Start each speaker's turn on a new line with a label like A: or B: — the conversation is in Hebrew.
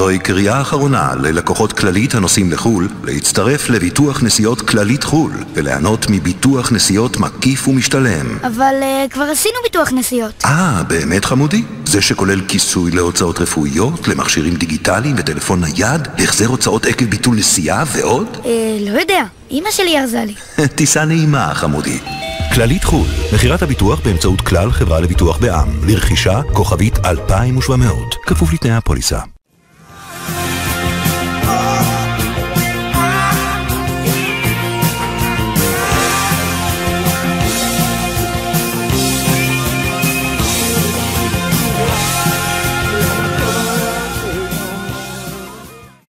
A: זוהי קריאה אחרונה ללקוחות כללית הנוסעים לחול להצטרף לביטוח נסיעות כללית חול וליהנות מביטוח נסיעות מקיף ומשתלם.
B: אבל כבר עשינו ביטוח נסיעות.
A: באמת חמודי? זה שכולל כיסוי להוצאות רפואיות, למכשירים דיגיטליים וטלפון נייד, להחזר הוצאות עקב ביטול נסיעה ועוד?
B: לא יודע, אמא שלי ארזה לי.
A: טיסה נעימה חמודי. כללית חול, מחירת הביטוח באמצעות כלל חברה לביטוח בע"מ, לרכישה כוכבית 2700, כפוף לתנאי הפוליסה.